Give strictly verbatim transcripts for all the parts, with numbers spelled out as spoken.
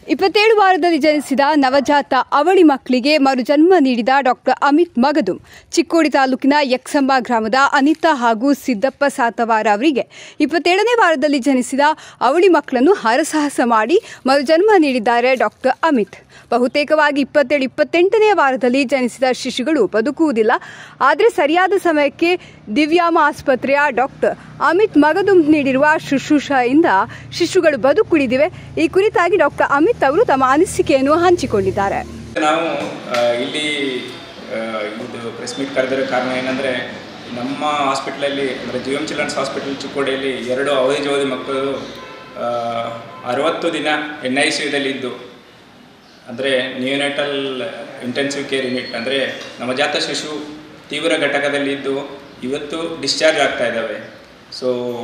ಇಪ್ಪತ್ತೇಳು ವಾರದಲ್ಲಿ ಜನಿಸಿದ ನವಜಾತ ಅವಳಿ ಮಕ್ಕಳಿಗೆ ಮರುಜನ್ಮ ನೀಡಿದ ಡಾಕ್ಟರ್ ಅಮಿತ್ ಮಗದುಂ ಚಿಕ್ಕೋಡಿ ತಾಲೂಕಿನ ಯಕ್ಸಂಬ ಗ್ರಾಮದ ಅನಿತಾ ಹಾಗೂ ಸಿದ್ದಪ್ಪ ಸಾತವಾರ ಅವರಿಗೆ ಇಪ್ಪತ್ತೇಳನೇ ವಾರದಲ್ಲಿ ಜನಿಸಿದ ಅವಳಿ ಮಕ್ಕಳನ್ನು ಹರಸಾಹಸ ಮಾಡಿ ಮರುಜನ್ಮ ನೀಡಿದ್ದಾರೆ ಡಾಕ್ಟರ್ ಅಮಿತ್. ಬಹುತೇಕವಾಗಿ ಇಪ್ಪತ್ತೇಳು ಇಪ್ಪತ್ತೆಂಟನೇ ವಾರದಲ್ಲಿ ಜನಿಸಿದ ಶಿಶುಗಳು ಬದುಕುವುದಿಲ್ಲ. ಆದರೆ ಸರಿಯಾದ ಸಮಯಕ್ಕೆ ದಿವ್ಯಾಮ ಆಸ್ಪತ್ರೆಯ ಡಾಕ್ಟರ್ ಅಮಿತ್ ಮಗದುಂ ನೀಡಿರುವ ಶುಶ್ರೂಷೆಯಿಂದ ಶಿಶುಗಳು ಬದುಕುಳಿದಿವೆ. ಈ ಕುರಿತಾಗಿ ಡಾಕ್ಟರ್ ಅಮಿತ್ ಅವರು ತಮ್ಮ ಅನಿಸಿಕೆಯನ್ನು ಹಂಚಿಕೊಂಡಿದ್ದಾರೆ. ನಾವು ಇಲ್ಲಿ ಇದು ಪ್ರೆಸ್ ಮೀಟ್ ಕರೆದಿರೋ ಕಾರಣ ಏನಂದರೆ, ನಮ್ಮ ಹಾಸ್ಪಿಟ್ಲಲ್ಲಿ ಅಂದರೆ ಜಿ ಎಮ್ ಚಿಲ್ಡ್ರನ್ಸ್ ಹಾಸ್ಪಿಟಲ್ ಚಿಕ್ಕೋಡಿಯಲ್ಲಿ ಎರಡು ಅವಧಿ ಜೋದಿ ಮಕ್ಕಳು ಅರವತ್ತು ದಿನ ಎನ್ ಐ ಸಿ ಯುದಲ್ಲಿದ್ದು, ಅಂದರೆ ನ್ಯೂನೆಟಲ್ ಇಂಟೆನ್ಸಿವ್ ಕೇರ್ ಯೂನಿಟ್ ಅಂದರೆ ನವಜಾತ ಶಿಶು ತೀವ್ರ ಘಟಕದಲ್ಲಿದ್ದು ಇವತ್ತು ಡಿಸ್ಚಾರ್ಜ್ ಆಗ್ತಾ ಇದ್ದಾವೆ. ಸೊ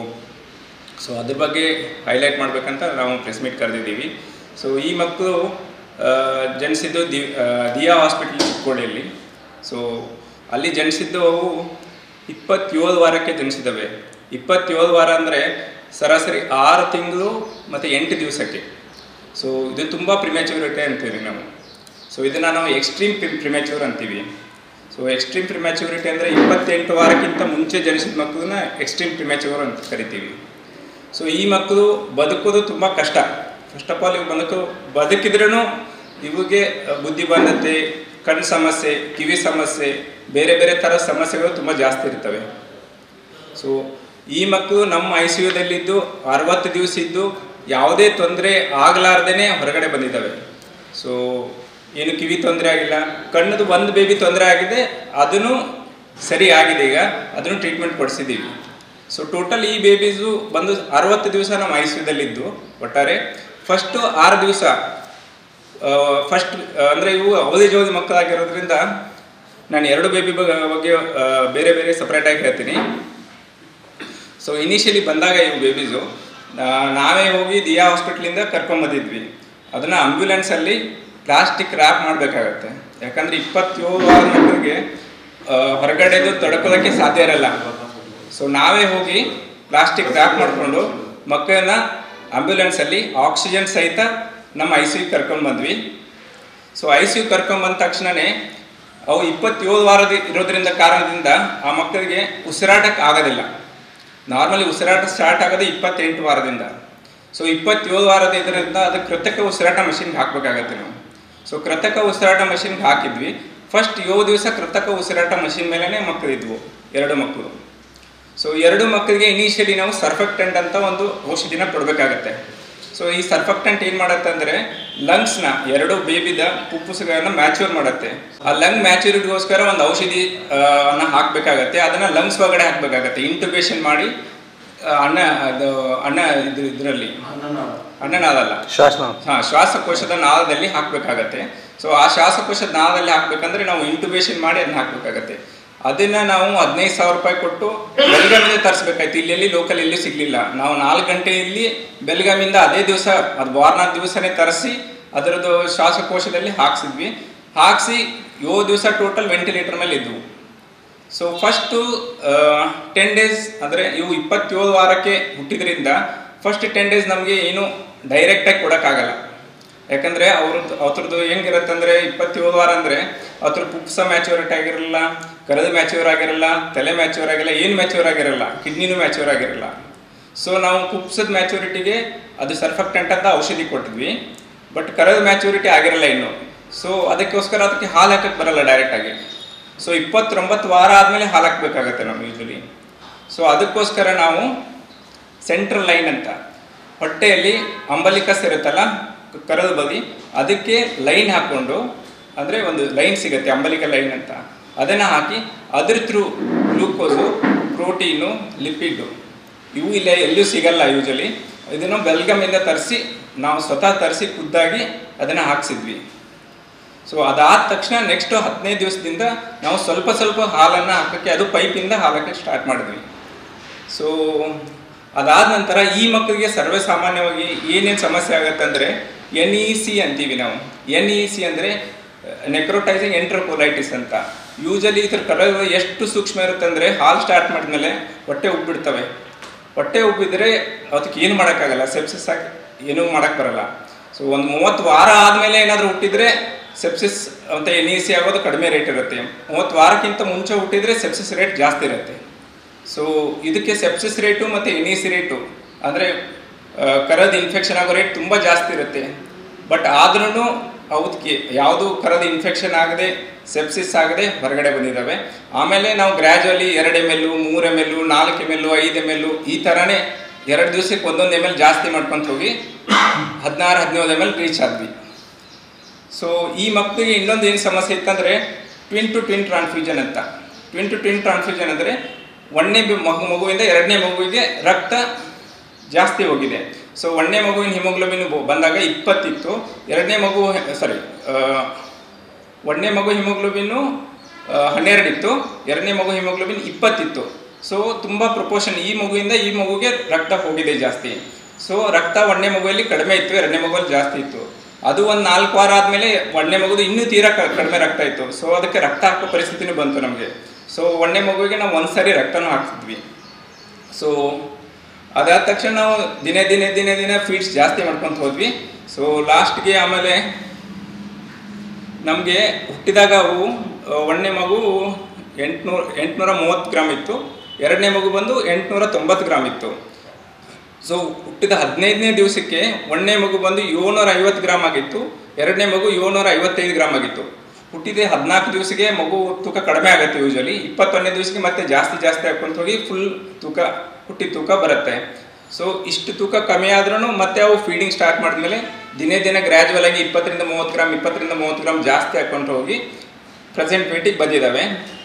ಸೊ ಅದ್ರ ಬಗ್ಗೆ ಹೈಲೈಟ್ ಮಾಡಬೇಕಂತ ನಾವು ಪ್ರೆಸ್ ಮೀಟ್ ಕರೆದಿದ್ದೀವಿ. ಸೊ ಈ ಮಕ್ಕಳು ಜನಿಸಿದ್ದು ದಿ ದಿಯಾ ಹಾಸ್ಪಿಟಲ್ ಚಿಕ್ಕೋಡಿಯಲ್ಲಿ. ಸೊ ಅಲ್ಲಿ ಜನಿಸಿದ್ದು ಅವು ಇಪ್ಪತ್ತೇಳು ವಾರಕ್ಕೆ ಜನಿಸಿದವೆ. ಇಪ್ಪತ್ತೇಳು ವಾರ ಅಂದರೆ ಸರಾಸರಿ ಆರು ತಿಂಗಳು ಮತ್ತು ಎಂಟು ದಿವಸಕ್ಕೆ. ಸೊ ಇದು ತುಂಬ ಪ್ರಿಮ್ಯಾಚ್ಯೂರಿಟಿ ಅಂತೀವಿ ನಾವು. ಸೊ ಇದನ್ನು ನಾವು ಎಕ್ಸ್ಟ್ರೀಮ್ ಪ್ರಿ ಪ್ರಿಮ್ಯಾಚ್ಯೂರ್ ಅಂತೀವಿ. ಸೊ ಎಕ್ಸ್ಟ್ರೀಮ್ ಪ್ರಿಮ್ಯಾಚ್ಯೂರಿಟಿ ಅಂದರೆ ಇಪ್ಪತ್ತೆಂಟು ವಾರಕ್ಕಿಂತ ಮುಂಚೆ ಜನಿಸಿದ ಮಕ್ಕಳನ್ನ ಎಕ್ಸ್ಟ್ರೀಮ್ ಪ್ರಿಮ್ಯಾಚ್ಯೂರ್ ಅಂತ ಕರಿತೀವಿ. ಸೊ ಈ ಮಕ್ಕಳು ಬದುಕೋದು ತುಂಬ ಕಷ್ಟ. ಫಸ್ಟ್ ಆಫ್ ಆಲ್ ಇವು ಬದುಕು ಬದುಕಿದ್ರೂ ಇವಿಗೆ ಬುದ್ಧಿಬಂಧತೆ, ಕಣ್ಣು ಸಮಸ್ಯೆ, ಕಿವಿ ಸಮಸ್ಯೆ, ಬೇರೆ ಬೇರೆ ಥರ ಸಮಸ್ಯೆಗಳು ತುಂಬ ಜಾಸ್ತಿ ಇರ್ತವೆ. ಸೊ ಈ ಮಕ್ಕಳು ನಮ್ಮ ಐ ಸಿ ಯುದಲ್ಲಿದ್ದು ಅರವತ್ತು ದಿವಸ ಇದ್ದು ಯಾವುದೇ ತೊಂದರೆ ಆಗಲಾರ್ದೇ ಹೊರಗಡೆ ಬಂದಿದ್ದಾವೆ. ಸೊ ಏನು ಕಿವಿ ತೊಂದರೆ ಆಗಿಲ್ಲ, ಕಣ್ಣದು ಒಂದು ಬೇಬಿ ತೊಂದರೆ ಆಗಿದೆ, ಅದನ್ನು ಸರಿ ಆಗಿದೆ, ಈಗ ಅದನ್ನು ಟ್ರೀಟ್ಮೆಂಟ್ ಕೊಡಿಸಿದ್ದೀವಿ. ಸೊ ಟೋಟಲ್ ಈ ಬೇಬೀಸು ಬಂದು ಅರವತ್ತು ದಿವಸ ನಮ್ಮ ಐ ಸಿ ಯುದಲ್ಲಿದ್ದು ಒಟ್ಟಾರೆ ಫಸ್ಟು ಆರು ದಿವಸ ಫಸ್ಟ್ ಅಂದರೆ ಇವು ಅವಧಿ ಜೋದಿ ಮಕ್ಕಳಾಗಿರೋದ್ರಿಂದ ನಾನು ಎರಡು ಬೇಬಿ ಬಗ್ಗೆ ಬೇರೆ ಬೇರೆ ಸಪ್ರೇಟಾಗಿ ಹೇಳ್ತೀನಿ. ಸೊ ಇನಿಷಿಯಲಿ ಬಂದಾಗ ಇವು ಬೇಬೀಸು ನಾವೇ ಹೋಗಿ ದಿಯಾ ಹಾಸ್ಪಿಟ್ಲಿಂದ ಕರ್ಕೊಂಬಂದಿದ್ವಿ. ಅದನ್ನು ಆಂಬ್ಯುಲೆನ್ಸಲ್ಲಿ ಪ್ಲಾಸ್ಟಿಕ್ ರ್ಯಾಪ್ ಮಾಡಬೇಕಾಗತ್ತೆ. ಯಾಕಂದರೆ ಇಪ್ಪತ್ತೇಳು ವಾರ ಮಕ್ಕಳಿಗೆ ಹೊರಗಡೆದು ತಡ್ಕೋದಕ್ಕೆ ಸಾಧ್ಯ ಇರಲ್ಲ. ಸೊ ನಾವೇ ಹೋಗಿ ಪ್ಲಾಸ್ಟಿಕ್ ರ್ಯಾಪ್ ಮಾಡಿಕೊಂಡು ಮಕ್ಕಳನ್ನ ಆಂಬ್ಯುಲೆನ್ಸಲ್ಲಿ ಆಕ್ಸಿಜನ್ ಸಹಿತ ನಮ್ಮ ಐ ಸಿ ಯು ಕರ್ಕೊಂಡ್ಬಂದ್ವಿ. ಸೊ ಐ ಸಿ ಯು ಕರ್ಕೊಂಡ್ಬಂದ ತಕ್ಷಣವೇ ಅವು ಇಪ್ಪತ್ತೇಳು ವಾರದ ಇರೋದ್ರಿಂದ ಕಾರಣದಿಂದ ಆ ಮಕ್ಕಳಿಗೆ ಉಸಿರಾಟಕ್ಕೆ ಆಗೋದಿಲ್ಲ. ನಾರ್ಮಲಿ ಉಸಿರಾಟ ಸ್ಟಾರ್ಟ್ ಆಗೋದು ಇಪ್ಪತ್ತೆಂಟು ವಾರದಿಂದ. ಸೊ ಇಪ್ಪತ್ತೇಳು ವಾರದ ಇದರಿಂದ ಅದಕ್ಕೆ ಕೃತಕ ಉಸಿರಾಟ ಮಷಿನ್ಗೆ ಹಾಕಬೇಕಾಗತ್ತೆ ನಾವು. ಸೊ ಕೃತಕ ಉಸಿರಾಟ ಮಷಿನ್ಗೆ ಹಾಕಿದ್ವಿ. ಫಸ್ಟ್ ಏಳು ದಿವಸ ಕೃತಕ ಉಸಿರಾಟ ಮಷಿನ್ ಮೇಲೇ ಮಕ್ಕಳಿದ್ವು, ಎರಡು ಮಕ್ಕಳು. ಸೊ ಎರಡು ಮಕ್ಕಳಿಗೆ ಇನಿಷಿಯಲಿ ನಾವು ಸರ್ಫೆಕ್ಟೆಂಟ್ ಅಂತ ಒಂದು ಔಷಧಿನ ಕೊಡಬೇಕಾಗತ್ತೆ. ಸೊ ಈ ಸರ್ಫೆಕ್ಟೆಂಟ್ ಏನು ಮಾಡುತ್ತೆ ಅಂದರೆ ಲಂಗ್ಸ್ನ ಎರಡು ಬೇಬಿದ ಪುಪ್ಪುಸಗಳನ್ನು ಮ್ಯಾಚ್ಯೂರ್ ಮಾಡುತ್ತೆ. ಆ ಲಂಗ್ ಮ್ಯಾಚ್ಯೂರಿಟಿಗೋಸ್ಕರ ಒಂದು ಔಷಧಿ ಅನ್ನ ಹಾಕಬೇಕಾಗತ್ತೆ. ಅದನ್ನು ಲಂಗ್ಸ್ ಒಳಗಡೆ ಹಾಕಬೇಕಾಗತ್ತೆ. ಇಂಟ್ಯುಬೇಷನ್ ಮಾಡಿ ಅನ್ನ ಅದು ಅನ್ನ ಇದು ಇದರಲ್ಲಿ ಅನ್ನನಾದಲ್ಲ ಶ್ವಾಸನಾಳ ಹಾಂ ಶ್ವಾಸಕೋಶದ ನಾಳದಲ್ಲಿ ಹಾಕಬೇಕಾಗತ್ತೆ. ಸೊ ಆ ಶ್ವಾಸಕೋಶದ ನಾಳದಲ್ಲಿ ಹಾಕಬೇಕಂದ್ರೆ ನಾವು ಇಂಟ್ಯುಬೇಷನ್ ಮಾಡಿ ಅದನ್ನ ಹಾಕಬೇಕಾಗತ್ತೆ. ಅದನ್ನು ನಾವು ಹದಿನೈದು ಸಾವಿರ ರೂಪಾಯಿ ಕೊಟ್ಟು ಬೆಲ್ಗಾಮಿಂದ ತರಿಸ್ಬೇಕಾಯ್ತು. ಇಲ್ಲೆಲ್ಲಿ ಲೋಕಲ್ ಎಲ್ಲಿ ಸಿಗಲಿಲ್ಲ. ನಾವು ನಾಲ್ಕು ಗಂಟೆಯಲ್ಲಿ ಬೆಲ್ಗಾಮಿಂದ ಅದೇ ದಿವಸ ಅದು ವಾರನಾಲ್ಕು ದಿವಸನೇ ತರಿಸಿ ಅದರದ್ದು ಶ್ವಾಸಕೋಶದಲ್ಲಿ ಹಾಕ್ಸಿದ್ವಿ. ಹಾಕಿಸಿ ಏಳು ದಿವಸ ಟೋಟಲ್ ವೆಂಟಿಲೇಟರ್ ಮೇಲೆ ಇದ್ವು. ಸೊ ಫಸ್ಟು ಟೆನ್ ಡೇಸ್ ಅಂದರೆ ಇವು ಇಪ್ಪತ್ತೇಳು ವಾರಕ್ಕೆ ಹುಟ್ಟಿದ್ರಿಂದ ಫಸ್ಟ್ ಟೆನ್ ಡೇಸ್ ನಮಗೆ ಏನು ಡೈರೆಕ್ಟಾಗಿ ಕೊಡೋಕ್ಕಾಗಲ್ಲ. ಯಾಕಂದರೆ ಅವ್ರದ್ದು ಅವ್ರದ್ದು ಹೆಂಗಿರುತ್ತೆ ಅಂದರೆ ಇಪ್ಪತ್ತೇಳು ವಾರ ಅಂದರೆ ಅದ್ರ ಪುಪ್ಸ ಮ್ಯಾಚ್ಯೂರಿಟಿ ಆಗಿರಲ್ಲ, ಕರೆದು ಮ್ಯಾಚ್ಯೂರ್ ಆಗಿರಲ್ಲ, ತಲೆ ಮ್ಯಾಚ್ಯೂರ್ ಆಗಿರಲ್ಲ, ಏನು ಮ್ಯಾಚ್ಯೂರ್ ಆಗಿರಲ್ಲ, ಕಿಡ್ನಿನೂ ಮ್ಯಾಚ್ಯೂರ್ ಆಗಿರಲ್ಲ. ಸೊ ನಾವು ಪುಪ್ಸದ ಮ್ಯಾಚ್ಯೂರಿಟಿಗೆ ಅದು ಸರ್ಫೆಕ್ಟೆಂಟ್ ಅಂತ ಔಷಧಿ ಕೊಟ್ಟಿದ್ವಿ. ಬಟ್ ಕರೆದು ಮ್ಯಾಚ್ಯೂರಿಟಿ ಆಗಿರಲ್ಲ ಇನ್ನು. ಸೊ ಅದಕ್ಕೋಸ್ಕರ ಅದಕ್ಕೆ ಹಾಲು ಹಾಕಕ್ಕೆ ಬರಲ್ಲ ಡೈರೆಕ್ಟಾಗಿ. ಸೊ ಇಪ್ಪತ್ತೊಂಬತ್ತು ವಾರ ಆದಮೇಲೆ ಹಾಲು ಹಾಕಬೇಕಾಗತ್ತೆ ನಾವು ಯೂಶ್ವಲಿ. ಸೊ ಅದಕ್ಕೋಸ್ಕರ ನಾವು ಸೆಂಟ್ರಲ್ ಲೈನ್ ಅಂತ ಹೊಟ್ಟೆಯಲ್ಲಿ ಅಂಬಲಿಕಸ್ ಇರುತ್ತಲ್ಲ ಕರೆದು ಬದಿ, ಅದಕ್ಕೆ ಲೈನ್ ಹಾಕ್ಕೊಂಡು ಅಂದರೆ ಒಂದು ಲೈನ್ ಸಿಗುತ್ತೆ ಅಂಬಲಿಕ ಲೈನ್ ಅಂತ, ಅದನ್ನು ಹಾಕಿ ಅದ್ರ ಥ್ರೂ ಗ್ಲೂಕೋಸು, ಪ್ರೋಟೀನು, ಲಿಪಿಡ್ಡು ಇವು ಇಲ್ಲ ಎಲ್ಲೂ ಸಿಗಲ್ಲ ಯೂಶಲಿ. ಇದನ್ನು ಬೆಲ್ಗಮಿಂದ ತರಿಸಿ ನಾವು ಸ್ವತಃ ತರಿಸಿ ಖುದ್ದಾಗಿ ಅದನ್ನು ಹಾಕ್ಸಿದ್ವಿ. ಸೊ ಅದಾದ ತಕ್ಷಣ ನೆಕ್ಸ್ಟು ಹದಿನೈದು ದಿವಸದಿಂದ ನಾವು ಸ್ವಲ್ಪ ಸ್ವಲ್ಪ ಹಾಲನ್ನು ಹಾಕೋಕ್ಕೆ ಅದು ಪೈಪಿಂದ ಹಾಲಕ್ಕೆ ಸ್ಟಾರ್ಟ್ ಮಾಡಿದ್ವಿ. ಸೊ ಅದಾದ ನಂತರ ಈ ಮಕ್ಕಳಿಗೆ ಸರ್ವೇ ಸಾಮಾನ್ಯವಾಗಿ ಏನೇನು ಸಮಸ್ಯೆ ಆಗುತ್ತೆ ಅಂದರೆ ಎನ್ ಇ ಸಿ ಅಂತೀವಿ ನಾವು. ಎನ್ ಇ ಸಿ ಅಂದರೆ ನೆಕ್ರೋಟೈಸಿಂಗ್ ಎಂಟ್ರೋಕೋಲೈಟಿಸ್ ಅಂತ. ಯೂಶಲಿ ಇದ್ರ ಕಲರ್ ಎಷ್ಟು ಸೂಕ್ಷ್ಮ ಇರುತ್ತೆ ಅಂದರೆ ಹಾಲು ಸ್ಟಾರ್ಟ್ ಮಾಡಿದ್ಮೇಲೆ ಹೊಟ್ಟೆ ಉಬ್ಬಿಡ್ತವೆ. ಹೊಟ್ಟೆ ಉಬ್ಬಿದ್ರೆ ಅದಕ್ಕೆ ಏನು ಮಾಡೋಕ್ಕಾಗಲ್ಲ, ಸೆಪ್ಸಿಸ್ ಆಗಿ ಏನೂ ಮಾಡೋಕ್ಕೆ ಬರಲ್ಲ. ಸೊ ಒಂದು ಮೂವತ್ತು ವಾರ ಆದಮೇಲೆ ಏನಾದರೂ ಹುಟ್ಟಿದರೆ ಸೆಪ್ಸಿಸ್ ಮತ್ತು ಎನ್ ಇ ಸಿ ಆಗೋದು ಕಡಿಮೆ ರೇಟ್ ಇರುತ್ತೆ. ಮೂವತ್ತು ವಾರಕ್ಕಿಂತ ಮುಂಚೆ ಹುಟ್ಟಿದರೆ ಸೆಪ್ಸಿಸ್ ರೇಟ್ ಜಾಸ್ತಿ ಇರುತ್ತೆ. ಸೊ ಇದಕ್ಕೆ ಸೆಪ್ಸಿಸ್ ರೇಟು ಮತ್ತು ಎನ್ ಇ ಸಿ ರೇಟು ಅಂದರೆ ಕರದ ಇನ್ಫೆಕ್ಷನ್ ಆಗೋ ರೇಟ್ ತುಂಬ ಜಾಸ್ತಿ ಇರುತ್ತೆ. ಬಟ್ ಆದ್ರೂ ಅವಕ್ಕೆ ಯಾವುದು ಕರದ ಇನ್ಫೆಕ್ಷನ್ ಆಗದೆ ಸೆಪ್ಸಿಸ್ ಆಗದೆ ಹೊರಗಡೆ ಬಂದಿದ್ದಾವೆ. ಆಮೇಲೆ ನಾವು ಗ್ರ್ಯಾಜುವಲಿ ಎರಡು ಎಮ್ ಎಲ್ ಮೂರು ಎಮ್ ಎಲ್ ನಾಲ್ಕು ಎಮ್ ಎಲ್ ಐದು ಎಮ್ ಎಲ್ ಈ ಥರನೇ ಎರಡು ದಿವಸಕ್ಕೆ ಒಂದೊಂದು ಎಮ್ ಎಲ್ ಜಾಸ್ತಿ ಮಾಡ್ಕೊತ ಹೋಗಿ ಹದಿನಾರು ಹದಿನೇಳು ಎಮ್ ಎಲ್ ರೀಚ್ ಆದ್ವಿ. ಸೊ ಈ ಮಕ್ಕಳಿಗೆ ಇನ್ನೊಂದು ಏನು ಸಮಸ್ಯೆ ಇತ್ತಂದರೆ ಟ್ವಿನ್ ಟು ಟ್ವಿನ್ ಟ್ರಾನ್ಸ್ಫ್ಯೂಷನ್ ಅಂತ. ಟ್ವಿನ್ ಟು ಟ್ವಿನ್ ಟ್ರಾನ್ಸ್ಫ್ಯೂಷನ್ ಅಂದರೆ ಒಂದನೇ ಮಗು ಮಗುವಿಂದ ಎರಡನೇ ಮಗುವಿಗೆ ರಕ್ತ ಜಾಸ್ತಿ ಹೋಗಿದೆ. ಸೊ ಒಂದನೇ ಮಗುವಿನ ಹಿಮೋಗ್ಲೋಬಿನ್ ಬಂದಾಗ ಇಪ್ಪತ್ತಿತ್ತು, ಎರಡನೇ ಮಗು ಸಾರಿ ಒಂದನೇ ಮಗು ಹಿಮೋಗ್ಲೋಬಿನ್ನು ಹನ್ನೆರಡಿತ್ತು, ಎರಡನೇ ಮಗು ಹಿಮೋಗ್ಲೋಬಿನ್ ಇಪ್ಪತ್ತಿತ್ತು. ಸೊ ತುಂಬ ಪ್ರಪೋರ್ಷನ್ ಈ ಮಗುವಿಂದ ಈ ಮಗುಗೆ ರಕ್ತ ಹೋಗಿದೆ ಜಾಸ್ತಿ. ಸೊ ರಕ್ತ ಒಂದನೇ ಮಗುವಲ್ಲಿ ಕಡಿಮೆ ಇತ್ತು, ಎರಡನೇ ಮಗುವಲ್ಲಿ ಜಾಸ್ತಿ ಇತ್ತು. ಅದು ಒಂದು ನಾಲ್ಕು ವಾರ ಆದಮೇಲೆ ಒಂದನೇ ಮಗುದು ಇನ್ನೂ ತೀರಾ ಕಡಿಮೆ ರಕ್ತ ಇತ್ತು. ಸೊ ಅದಕ್ಕೆ ರಕ್ತ ಹಾಕೋ ಪರಿಸ್ಥಿತಿನೂ ಬಂತು ನಮಗೆ. ಸೊ ಒಂದನೇ ಮಗುವಿಗೆ ನಾವು ಒಂದು ಸಾರಿ ರಕ್ತನೂ ಹಾಕ್ತಿದ್ವಿ. ಸೊ ಅದಾದ ತಕ್ಷಣ ನಾವು ದಿನೇ ದಿನೇ ದಿನೇ ದಿನೇ ಫೀಡ್ಸ್ ಜಾಸ್ತಿ ಮಾಡ್ಕೊತ ಹೋದ್ವಿ. ಸೊ ಲಾಸ್ಟ್ಗೆ ಆಮೇಲೆ ನಮಗೆ ಹುಟ್ಟಿದಾಗ ಅವು ಒಂದನೇ ಮಗು ಎಂಟುನೂರ ಎಂಟುನೂರ ಮೂವತ್ತು ಗ್ರಾಮ್ ಇತ್ತು, ಎರಡನೇ ಮಗು ಬಂದು ಎಂಟುನೂರ ತೊಂಬತ್ತು ಗ್ರಾಮ್ ಇತ್ತು. ಸೊ ಹುಟ್ಟಿದ ಹದಿನೈದನೇ ದಿವಸಕ್ಕೆ ಒಂದನೇ ಮಗು ಬಂದು ಏಳ್ನೂರ ಐವತ್ತು ಗ್ರಾಮ್ ಆಗಿತ್ತು, ಎರಡನೇ ಮಗು ಏಳ್ನೂರ ಐವತ್ತೈದು ಗ್ರಾಮ್ ಆಗಿತ್ತು. ಹುಟ್ಟಿದ ಹದಿನಾಲ್ಕು ದಿವಸಕ್ಕೆ ಮಗು ತೂಕ ಕಡಿಮೆ ಆಗುತ್ತೆ ಯೂಶಲಿ. ಇಪ್ಪತ್ತೊಂದನೇ ದಿವಸಕ್ಕೆ ಮತ್ತೆ ಜಾಸ್ತಿ ಜಾಸ್ತಿ ಹಾಕ್ಕೊಂತ ಹೋಗಿ ಫುಲ್ ತೂಕ ಹುಟ್ಟಿದ ತೂಕ ಬರುತ್ತೆ. ಸೊ ಇಷ್ಟು ತೂಕ ಕಮ್ಮಿ ಆದ್ರೂ ಮತ್ತೆ ಅವು ಫೀಡಿಂಗ್ ಸ್ಟಾರ್ಟ್ ಮಾಡಿದ್ಮೇಲೆ ದಿನೇ ದಿನ ಗ್ರ್ಯಾಜುವಲ್ ಆಗಿ ಇಪ್ಪತ್ತರಿಂದ ಮೂವತ್ತು ಗ್ರಾಮ್ ಇಪ್ಪತ್ತರಿಂದ ಮೂವತ್ತು ಗ್ರಾಮ್ ಜಾಸ್ತಿ ಹಾಕ್ಕೊಂಡು ಹೋಗಿ ಪ್ರೆಸೆಂಟ್ ವೇಟಿಗೆ ಬಂದಿದ್ದಾವೆ.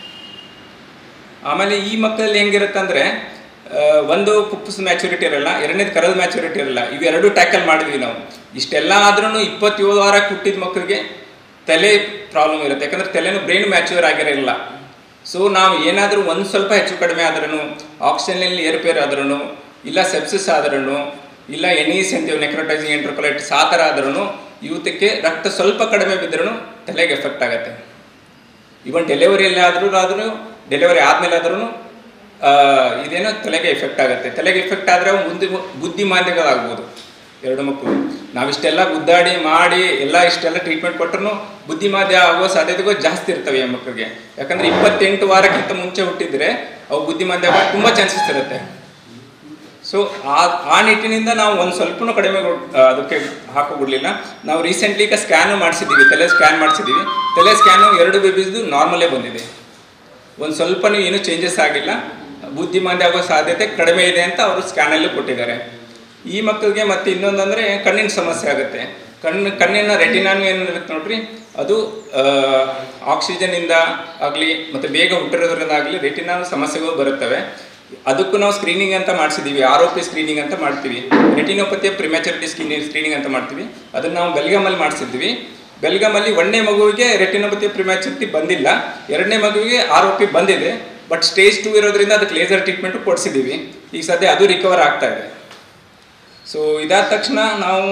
ಆಮೇಲೆ ಈ ಮಕ್ಕಳಲ್ಲಿ ಹೆಂಗಿರುತ್ತೆ ಅಂದರೆ ಒಂದು ಪುಪ್ಪಸ್ ಮ್ಯಾಚುರಿಟಿ ಇರಲ್ಲ, ಎರಡನೇದು ಕರದ ಮ್ಯಾಚುರಿಟಿ ಇರಲ್ಲ. ಇವೆರಡು ಟ್ಯಾಕಲ್ ಮಾಡಿದ್ವಿ ನಾವು. ಇಷ್ಟೆಲ್ಲ ಆದ್ರೂ ಇಪ್ಪತ್ತೇಳು ವಾರಕ್ಕೆ ಹುಟ್ಟಿದ ಮಕ್ಕಳಿಗೆ ತಲೆ ಪ್ರಾಬ್ಲಮ್ ಇರುತ್ತೆ, ಯಾಕಂದರೆ ತಲೆನೂ ಬ್ರೈನ್ ಮ್ಯಾಚ್ಯೂರ್ ಆಗಿರಲ್ಲ. ಸೊ ನಾವು ಏನಾದರೂ ಒಂದು ಸ್ವಲ್ಪ ಹೆಚ್ಚು ಕಡಿಮೆ ಆದ್ರೂ, ಆಕ್ಸಿಜನ್ನಲ್ಲಿ ಏರುಪೇರು ಆದ್ರೂ, ಇಲ್ಲ ಸೆಪ್ಸಿಸ್ ಆದ್ರೂ, ಇಲ್ಲ ಎನ್ ಇ ಸಿ ಅಂತೀವಿ ನೆಕ್ರೋಟೈಸಿಂಗ್ ಎಂಟ್ರೋಕೊಲೈಟಿಸ್ ಆ ಥರ ಆದ್ರೂ ಇವತ್ತಕ್ಕೆ ರಕ್ತ ಸ್ವಲ್ಪ ಕಡಿಮೆ ಬಿದ್ದರೂ ತಲೆಗೆ ಎಫೆಕ್ಟ್ ಆಗುತ್ತೆ. ಇವನ್ ಡೆಲಿವರಿಯಲ್ಲಿ ಆದ್ರೂ ಆದ್ರೂ ಡೆಲಿವರಿ ಆದಮೇಲೆ ಆದ್ರೂ ಇದೇನೋ ತಲೆಗೆ ಎಫೆಕ್ಟ್ ಆಗುತ್ತೆ. ತಲೆಗೆ ಎಫೆಕ್ಟ್ ಆದರೆ ಮುಂದೆ ಬುದ್ಧಿಮಾಂದ್ಯಗಳಾಗ್ಬೋದು ಎರಡು ಮಕ್ಕಳು. ನಾವಿಷ್ಟೆಲ್ಲ ಗುದ್ದಾಡಿ ಮಾಡಿ ಎಲ್ಲ ಇಷ್ಟೆಲ್ಲ ಟ್ರೀಟ್ಮೆಂಟ್ ಕೊಟ್ಟರು ಬುದ್ಧಿಮಾಂದ್ಯ ಆಗುವ ಸಾಧ್ಯತೆಗಳು ಜಾಸ್ತಿ ಇರ್ತವೆ ಆ ಮಕ್ಕಳಿಗೆ. ಯಾಕಂದರೆ ಇಪ್ಪತ್ತೆಂಟು ವಾರಕ್ಕಿಂತ ಮುಂಚೆ ಹುಟ್ಟಿದರೆ ಅವು ಬುದ್ಧಿಮಾಂದ್ಯ ಆಗೋಕ್ಕೆ ತುಂಬ ಚಾನ್ಸಸ್ ಇರುತ್ತೆ. ಸೊ ಆ ಆ ನಿಟ್ಟಿನಿಂದ ನಾವು ಒಂದು ಸ್ವಲ್ಪನೂ ಕಡಿಮೆ ಅದಕ್ಕೆ ಹಾಕೋಬಿಡಲಿಲ್ಲ. ನಾವು ರೀಸೆಂಟ್ಲಿ ಈಗ ಸ್ಕ್ಯಾನು ಮಾಡಿಸಿದ್ದೀವಿ, ತಲೆ ಸ್ಕ್ಯಾನ್ ಮಾಡಿಸಿದ್ದೀವಿ. ತಲೆ ಸ್ಕ್ಯಾನು ಎರಡು ಬೇಬೀಸ್ದು ನಾರ್ಮಲೇ ಬಂದಿದೆ, ಒಂದು ಸ್ವಲ್ಪನೂ ಏನೂ ಚೇಂಜಸ್ ಆಗಿಲ್ಲ. ಬುದ್ಧಿಮಾಂದ್ಯ ಆಗೋ ಸಾಧ್ಯತೆ ಕಡಿಮೆ ಇದೆ ಅಂತ ಅವರು ಸ್ಕ್ಯಾನಲ್ಲೂ ಕೊಟ್ಟಿದ್ದಾರೆ. ಈ ಮಕ್ಕಳಿಗೆ ಮತ್ತೆ ಇನ್ನೊಂದಂದರೆ ಕಣ್ಣಿನ ಸಮಸ್ಯೆ ಆಗುತ್ತೆ. ಕಣ್ಣು ಕಣ್ಣಿನ ರೆಟಿನಾನು ಏನಿರುತ್ತೆ ನೋಡ್ರಿ, ಅದು ಆಕ್ಸಿಜನ್ನಿಂದ ಆಗಲಿ ಮತ್ತು ಬೇಗ ಹುಟ್ಟಿರೋದ್ರಿಂದ ಆಗಲಿ ರೆಟಿನಾನು ಸಮಸ್ಯೆಗಳು ಬರುತ್ತವೆ. ಅದಕ್ಕೂ ನಾವು ಸ್ಕ್ರೀನಿಂಗ್ ಅಂತ ಮಾಡಿಸಿದ್ದೀವಿ, ಆರ್ ಒ ಪಿ ಸ್ಕ್ರೀನಿಂಗ್ ಅಂತ ಮಾಡ್ತೀವಿ. ರೆಟಿನೋಪತಿಯ ಪ್ರಿಮ್ಯಾಚುರಿಟಿ ಸ್ಕ್ರೀನಿಂಗ್ ಸ್ಕ್ರೀನಿಂಗ್ ಅಂತ ಮಾಡ್ತೀವಿ. ಅದನ್ನು ನಾವು ಬೆಲ್ಗಾಮಲ್ಲಿ ಮಾಡಿಸಿದ್ವಿ. ಬೆಲ್ಗಾಮಲ್ಲಿ ಒಂದನೇ ಮಗುವಿಗೆ ರೆಟಿನೋಪತಿಯ ಪ್ರಿಮ್ಯಾಚುರಿಟಿ ಬಂದಿಲ್ಲ, ಎರಡನೇ ಮಗುವಿಗೆ ಆರ್ ಒ ಪಿ ಬಂದಿದೆ. ಬಟ್ ಸ್ಟೇಜ್ ಟೂ ಇರೋದ್ರಿಂದ ಅದಕ್ಕೆ ಲೇಸರ್ ಟ್ರೀಟ್ಮೆಂಟು ಕೊಡಿಸಿದ್ದೀವಿ. ಈಗ ಸದ್ಯ ಅದು ರಿಕವರ್ ಆಗ್ತಾ ಇದೆ. ಸೊ ಇದಾದ ತಕ್ಷಣ ನಾವು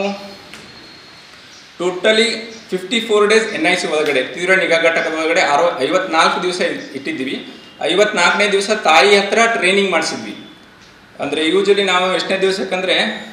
totally fifty four days N I C ಒಳಗಡೆ ತೀವ್ರ ನಿಗಾ ಘಟಕದ ಒಳಗಡೆ ಅರವ ಐವತ್ನಾಲ್ಕು ದಿವಸ ಇಟ್ಟಿದ್ದೀವಿ. ಐವತ್ನಾಲ್ಕನೇ ದಿವಸ ತಾಯಿ ಹತ್ರ ಟ್ರೈನಿಂಗ್ ಮಾಡಿಸಿದ್ವಿ. ಅಂದರೆ ಯೂಶಲಿ ನಾವು ಎಷ್ಟನೇ ದಿವಸಕ್ಕಂದರೆ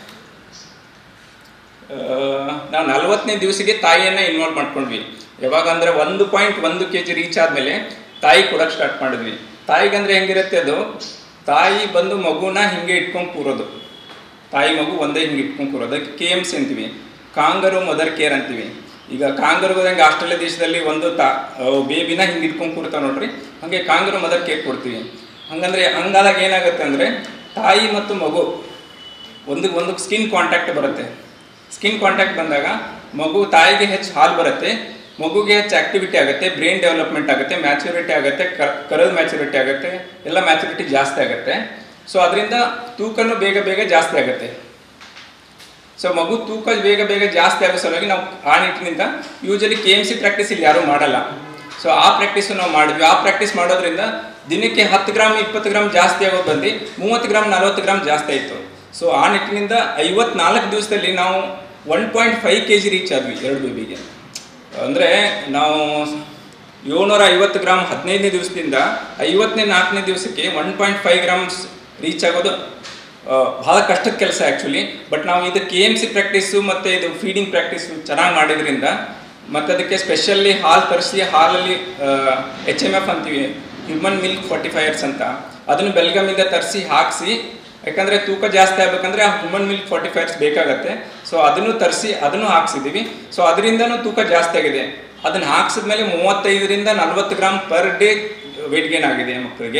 ನಾವು ನಲ್ವತ್ತನೇ ದಿವಸಕ್ಕೆ ತಾಯಿಯನ್ನು ಇನ್ವಾಲ್ವ್ ಮಾಡ್ಕೊಂಡ್ವಿ. ಯಾವಾಗ ಅಂದರೆ ಒಂದು ಪಾಯಿಂಟ್ ಒಂದು ಕೆ ಜಿ ರೀಚ್ ಆದಮೇಲೆ ತಾಯಿ ಕೊಡೋಕ್ಕೆ ಸ್ಟಾರ್ಟ್ ಮಾಡಿದ್ವಿ. ತಾಯಿಗಂದರೆ ಹೆಂಗಿರುತ್ತೆ, ಅದು ತಾಯಿ ಬಂದು ಮಗುನ ಹಿಂಗೆ ಇಟ್ಕೊಂಡು ಕೂರೋದು, ತಾಯಿ ಮಗು ಒಂದೇ ಹಿಂಗೆ ಇಟ್ಕೊಂಡು ಕೂರೋದು. ಅದಕ್ಕೆ ಕೆ ಎಮ್ ಸಿ ಅಂತೀವಿ, ಕಾಂಗರು ಮದರ್ ಕೇರ್ ಅಂತೀವಿ. ಈಗ ಕಾಂಗರು ಹೆಂಗೆ ಆಸ್ಟ್ರೇಲಿಯಾ ದೇಶದಲ್ಲಿ ಒಂದು ತಾ ಬೇಬಿನ ಹಿಂಗೆ ಇಟ್ಕೊಂಡು ಕೂರ್ತಾವೆ ನೋಡ್ರಿ, ಹಾಗೆ ಕಾಂಗರು ಮದರ್ ಕೇರ್ ಕೊಡ್ತೀವಿ. ಹಂಗಂದರೆ ಹಂಗಾದಾಗ ಏನಾಗುತ್ತೆ ಅಂದರೆ ತಾಯಿ ಮತ್ತು ಮಗು ಒಂದು ಒಂದು ಸ್ಕಿನ್ ಕಾಂಟ್ಯಾಕ್ಟ್ ಬರುತ್ತೆ. ಸ್ಕಿನ್ ಕಾಂಟ್ಯಾಕ್ಟ್ ಬಂದಾಗ ಮಗು ತಾಯಿಗೆ ಹೆಚ್ಚು ಹಾಲು ಬರುತ್ತೆ, ಮಗುಗೆ ಹೆಚ್ಚು ಆಕ್ಟಿವಿಟಿ ಆಗುತ್ತೆ, ಬ್ರೈನ್ ಡೆವಲಪ್ಮೆಂಟ್ ಆಗುತ್ತೆ, ಮ್ಯಾಚುರಿಟಿ ಆಗುತ್ತೆ, ಕರಲ್ ಮ್ಯಾಚುರಿಟಿ ಆಗುತ್ತೆ, ಎಲ್ಲ ಮ್ಯಾಚುರಿಟಿ ಜಾಸ್ತಿ ಆಗುತ್ತೆ. ಸೊ ಅದರಿಂದ ತೂಕನೂ ಬೇಗ ಬೇಗ ಜಾಸ್ತಿ ಆಗುತ್ತೆ. ಸೊ ಮಗು ತೂಕ ಬೇಗ ಬೇಗ ಜಾಸ್ತಿ ಆಗೋ ಸಲುವಾಗಿ ನಾವು ಆ ನಿಟ್ಟಿನಿಂದ usually K M C practice ಇಲ್ಲಿ ಯಾರೂ ಮಾಡಲ್ಲ. ಸೊ ಆ ಪ್ರಾಕ್ಟೀಸು ನಾವು ಮಾಡಿದ್ವಿ. ಆ ಪ್ರಾಕ್ಟೀಸ್ ಮಾಡೋದ್ರಿಂದ ದಿನಕ್ಕೆ ಹತ್ತು ಗ್ರಾಮ್ ಇಪ್ಪತ್ತು ಗ್ರಾಮ್ ಜಾಸ್ತಿ ಆಗೋದು ಬಂದು ಮೂವತ್ತು ಗ್ರಾಮ್ ನಲ್ವತ್ತು ಗ್ರಾಮ್ ಜಾಸ್ತಿ ಆಯಿತು. ಸೊ ಆ ನಿಟ್ಟಿನಿಂದ ಐವತ್ನಾಲ್ಕು ದಿವಸದಲ್ಲಿ ನಾವು one point five K G reach ಆದ್ವಿ ಎರಡು ಬೇಬಿಗೆ. ಅಂದರೆ ನಾವು ಏಳ್ನೂರ ಐವತ್ತು ಗ್ರಾಮ್ ಹದಿನೈದನೇ ದಿವಸದಿಂದ ಐವತ್ತನೇ ನಾಲ್ಕನೇ ದಿವಸಕ್ಕೆ one point five grams reach ಆಗೋದು ಭಾಳ ಕಷ್ಟದ ಕೆಲಸ ಆ್ಯಕ್ಚುಲಿ. ಬಟ್ ನಾವು ಇದು ಕೆ ಎಮ್ ಸಿ ಪ್ರಾಕ್ಟೀಸು ಮತ್ತು ಇದು ಫೀಡಿಂಗ್ ಪ್ರಾಕ್ಟೀಸು ಚೆನ್ನಾಗಿ ಮಾಡಿದ್ರಿಂದ ಮತ್ತು ಅದಕ್ಕೆ ಸ್ಪೆಷಲಿ ಹಾಲು ತರಿಸಿ ಹಾಲಲ್ಲಿ ಎಚ್ ಎಮ್ ಎಫ್ ಅಂತೀವಿ, ಹ್ಯೂಮನ್ ಮಿಲ್ಕ್ ಫಾರ್ಟಿಫೈಯರ್ಸ್ ಅಂತ, ಅದನ್ನು ಬೆಲ್ಗಮಿಂದ ತರಿಸಿ ಹಾಕಿಸಿ, ಯಾಕಂದರೆ ತೂಕ ಜಾಸ್ತಿ ಆಗಬೇಕಂದ್ರೆ ಆ ಹ್ಯೂಮನ್ ಮಿಲ್ಕ್ ಫಾರ್ಟಿಫೈಯರ್ಸ್ ಬೇಕಾಗತ್ತೆ. ಸೊ ಅದನ್ನು ತರಿಸಿ ಅದನ್ನು ಹಾಕ್ಸಿದ್ದೀವಿ. ಸೊ ಅದರಿಂದನೂ ತೂಕ ಜಾಸ್ತಿ ಆಗಿದೆ. ಅದನ್ನು ಹಾಕ್ಸಿದ್ಮೇಲೆ ಮೂವತ್ತೈದರಿಂದ ನಲ್ವತ್ತು gram per day weight gain ಆಗಿದೆ ಮಕ್ಕಳಿಗೆ.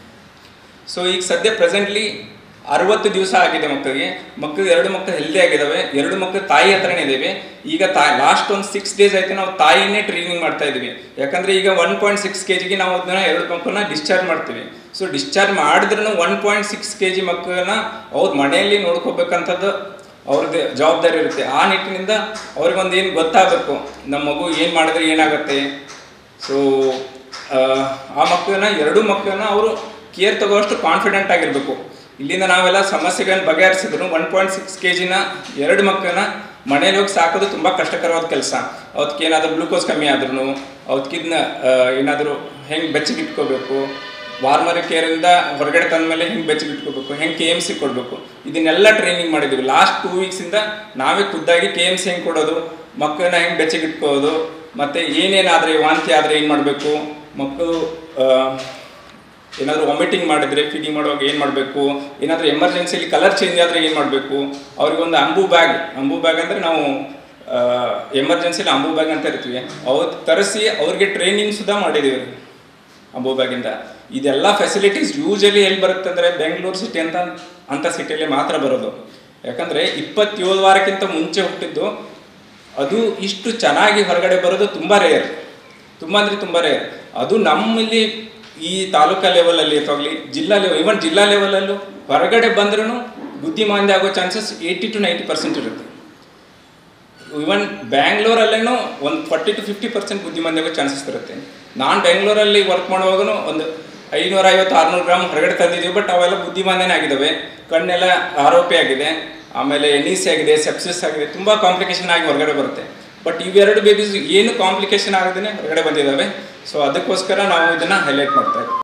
ಸೊ ಈಗ ಸದ್ಯ ಪ್ರೆಸೆಂಟ್ಲಿ ಅರವತ್ತು ದಿವಸ ಆಗಿದೆ ಮಕ್ಕಳಿಗೆ. ಮಕ್ಕಳು ಎರಡು ಮಕ್ಕಳು ಹೆಲ್ದಿ ಆಗಿದ್ದಾವೆ. ಎರಡು ಮಕ್ಕಳು ತಾಯಿ ಹತ್ರನೇ ಇದ್ದೇವೆ. ಈಗ ತಾಯಿ ಲಾಸ್ಟ್ ಒಂದು ಸಿಕ್ಸ್ ಡೇಸ್ ಆಯಿತು ನಾವು ತಾಯಿನೇ ಟ್ರೈನಿಂಗ್ ಮಾಡ್ತಾ ಇದ್ದೀವಿ. ಯಾಕಂದರೆ ಈಗ ಒನ್ ಪಾಯಿಂಟ್ ಸಿಕ್ಸ್ ಕೆ ಜಿಗೆ ನಾವು ಅದನ್ನ ಎರಡು ಮಕ್ಕಳನ್ನ ಡಿಸ್ಚಾರ್ಜ್ ಮಾಡ್ತೀವಿ. ಸೊ ಡಿಸ್ಚಾರ್ಜ್ ಮಾಡಿದ್ರೂ one point six K G ಮಕ್ಕಳನ್ನ ಅವ್ರ ಮನೆಯಲ್ಲಿ ನೋಡ್ಕೋಬೇಕಂಥದ್ದು ಅವ್ರದ್ದು ಜವಾಬ್ದಾರಿ ಇರುತ್ತೆ. ಆ ನಿಟ್ಟಿನಿಂದ ಅವ್ರಿಗೊಂದು ಏನು ಗೊತ್ತಾಗಬೇಕು, ನಮ್ಮ ಮಗು ಏನು ಮಾಡಿದ್ರೆ ಏನಾಗುತ್ತೆ. ಸೊ ಆ ಮಕ್ಕಳನ್ನ ಎರಡೂ ಮಕ್ಕಳನ್ನ ಅವರು ಕೇರ್ ತಗೋಷ್ಟು ಕಾನ್ಫಿಡೆಂಟ್ ಆಗಿರಬೇಕು. ಇಲ್ಲಿಂದ ನಾವೆಲ್ಲ ಸಮಸ್ಯೆಗಳನ್ನ ಬಗೆಹರಿಸಿದ್ರು ಒನ್ ಪಾಯಿಂಟ್ ಸಿಕ್ಸ್ ಕೆ ಜಿನ ಎರಡು ಮಕ್ಕಳನ್ನ ಮನೇಲಿ ಹೋಗಿ ಸಾಕೋದು ತುಂಬ ಕಷ್ಟಕರವಾದ ಕೆಲಸ. ಅವತ್ತಿಗೆ ಏನಾದರೂ ಗ್ಲೂಕೋಸ್ ಕಮ್ಮಿ ಆದ್ರೂ ಅವತ್ತಿನ ಏನಾದರೂ ಹೆಂಗೆ ಬೆಚ್ಚಗಿಟ್ಕೋಬೇಕು, ವಾರ್ಮರ್ ಕೇರಿಂದ ಹೊರಗಡೆ ತಂದಮೇಲೆ ಹೆಂಗೆ ಬೆಚ್ಚಗಿಟ್ಕೋಬೇಕು, ಹೆಂಗೆ ಕೆ ಎಮ್ ಸಿ ಕೊಡಬೇಕು, ಇದನ್ನೆಲ್ಲ ಟ್ರೈನಿಂಗ್ ಮಾಡಿದ್ದೀವಿ. ಲಾಸ್ಟ್ ಟೂ ವೀಕ್ಸಿಂದ ನಾವೇ ಖುದ್ದಾಗಿ ಕೆ ಎಮ್ ಸಿ ಹೆಂಗೆ ಕೊಡೋದು, ಮಕ್ಕಳನ್ನ ಹೆಂಗೆ ಬೆಚ್ಚಗಿಟ್ಕೋದು, ಮತ್ತು ಏನೇನಾದರೆ ವಾಂತಿ ಆದರೆ ಏನು ಮಾಡಬೇಕು, ಮಕ್ಕಳು ಏನಾದರೂ ವಾಮಿಟಿಂಗ್ ಮಾಡಿದರೆ ಫೀಡಿಂಗ್ ಮಾಡುವಾಗ ಏನು ಮಾಡಬೇಕು, ಏನಾದರೂ ಎಮರ್ಜೆನ್ಸಿಲಿ ಕಲರ್ ಚೇಂಜ್ ಆದರೆ ಏನು ಮಾಡಬೇಕು, ಅವ್ರಿಗೊಂದು ಅಂಬು ಬ್ಯಾಗ್ ಅಂಬು ಬ್ಯಾಗ್ ಅಂದರೆ ನಾವು ಎಮರ್ಜೆನ್ಸಿಲಿ ಅಂಬು ಬ್ಯಾಗ್ ಅಂತ ಇರ್ತೀವಿ, ಅವ್ರು ತರಿಸಿ ಅವ್ರಿಗೆ ಟ್ರೈನಿಂಗ್ ಸುಧಾ ಮಾಡಿದ್ದೀವಿ ಅಂಬು ಬ್ಯಾಗಿಂದ. ಇದೆಲ್ಲ ಫೆಸಿಲಿಟೀಸ್ ಯೂಶಲಿ ಎಲ್ಲಿ ಬರುತ್ತೆ ಅಂದರೆ ಬೆಂಗಳೂರು ಸಿಟಿ ಅಂತ ಅಂಥ ಸಿಟಿಯಲ್ಲಿ ಮಾತ್ರ ಬರೋದು. ಯಾಕಂದರೆ ಇಪ್ಪತ್ತೇಳು ವಾರಕ್ಕಿಂತ ಮುಂಚೆ ಹುಟ್ಟಿದ್ದು ಅದು ಇಷ್ಟು ಚೆನ್ನಾಗಿ ಹೊರಗಡೆ ಬರೋದು ತುಂಬ ರೇರ್, ತುಂಬ ಅಂದರೆ ತುಂಬ ರೇರ್. ಅದು ನಮ್ಮಲ್ಲಿ ಈ ತಾಲೂಕಾ ಲೆವೆಲಲ್ಲಿ ಅಥವಾ ಜಿಲ್ಲಾ ಲೆವೆಲ್, ಇವನ್ ಜಿಲ್ಲಾ ಲೆವೆಲಲ್ಲೂ ಹೊರಗಡೆ ಬಂದ್ರೂ ಬುದ್ಧಿಮಾಂದ್ಯ ಆಗೋ chances eighty to ninety percent ಇರುತ್ತೆ. ಇವನ್ ಬ್ಯಾಂಗ್ಳೂರಲ್ಲೇನೂ ಒಂದು ಫಾರ್ಟಿ ಟು ಫಿಫ್ಟಿ ಪರ್ಸೆಂಟ್ ಬುದ್ಧಿಮಾಂದ್ಯ ಆಗೋ ಚಾನ್ಸಸ್ ಇರುತ್ತೆ. ನಾನು ಬೆಂಗಳೂರಲ್ಲಿ ವರ್ಕ್ ಮಾಡುವಾಗೂ ಒಂದು ಐನೂರ ಐವತ್ತು ಆರುನೂರು ಗ್ರಾಮ್ ಹೊರಗಡೆ ತಂದಿದ್ದೀವಿ. ಬಟ್ ಅವೆಲ್ಲ ಬುದ್ಧಿಮಾಂದ್ಯನೇ ಆಗಿದ್ದಾವೆ. ಕಣ್ಣೆಲ್ಲ ಆರೋಪಿ ಆಗಿದೆ, ಆಮೇಲೆ ಎನೀಸಿ ಆಗಿದೆ, ಸೆಪ್ಸಿಸ್ ಆಗಿದೆ, ತುಂಬ ಕಾಂಪ್ಲಿಕೇಶನ್ ಆಗಿ ಹೊರಗಡೆ ಬರುತ್ತೆ. ಬಟ್ ಇವೆರಡು ಬೇಬೀಸ್ ಏನು ಕಾಂಪ್ಲಿಕೇಶನ್ ಆಗದೇ ಹೊರಗಡೆ ಬಂದಿದ್ದಾವೆ. ಸೊ ಅದಕ್ಕೋಸ್ಕರ ನಾವು ಇದನ್ನು ಹೈಲೈಟ್ ಮಾಡ್ತಾ ಇದ್ದೀವಿ.